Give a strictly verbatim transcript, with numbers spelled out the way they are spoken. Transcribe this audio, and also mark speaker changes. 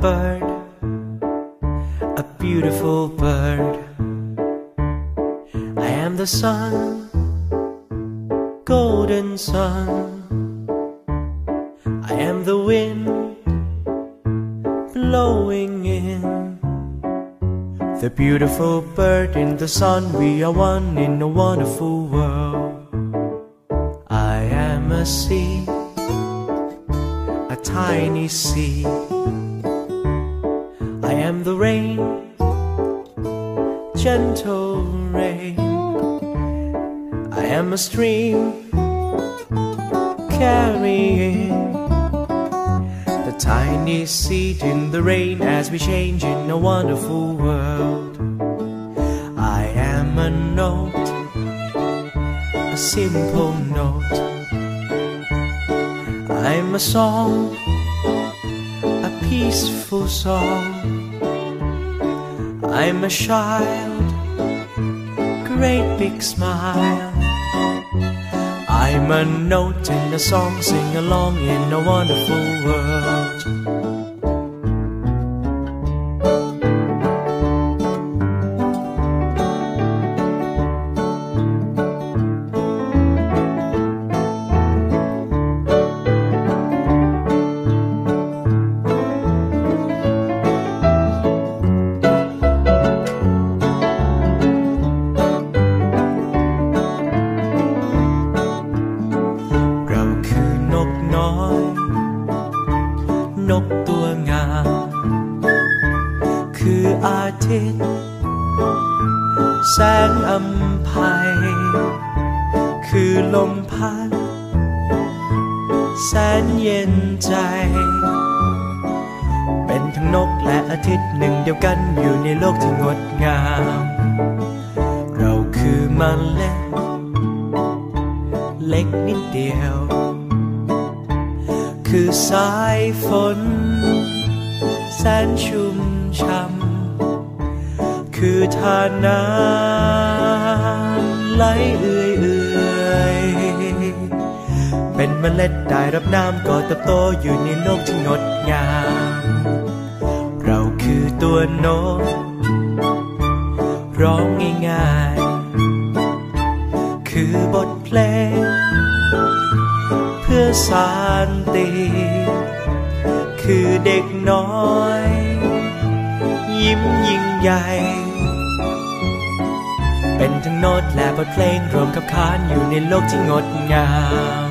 Speaker 1: bird, a beautiful bird. I am the sun, golden sun. I am the wind blowing in. The beautiful bird in the sun, we are one in a wonderful world. I am a seed, a tiny seed. I am the rain, gentle rain. I am a stream carrying the tiny seed in the rain as we change in a wonderful world. I am a note, a simple note. I'm a song, a peaceful song. I'm a child, great big smile. I'm a note in a song, sing along in a wonderful world.นกตัวงามคืออาทิตย์แสงอำไพคือลมพัดแสนเย็นใจเป็นทั้งนกและอาทิตย์หนึ่งเดียวกันอยู่ในโลกที่งดงามเราคือเมล็ดเล็กนิดเดียวคือสายฝนแสนชุ่มช่ำคือทานน้ำไหลเอื่อยเอื่อยเป็นเมล็ดได้รับน้ำก็เติบโตอยู่ในโลกที่งดงามเราคือตัวนกร้องง่ายๆคือบทเพลงเพื่อสานตีคือเด็กน้อยยิ้มยิ่งใหญ่เป็นทั้งโน้ตและบทเพลงรวมกับขานอยู่ในโลกที่งดงาม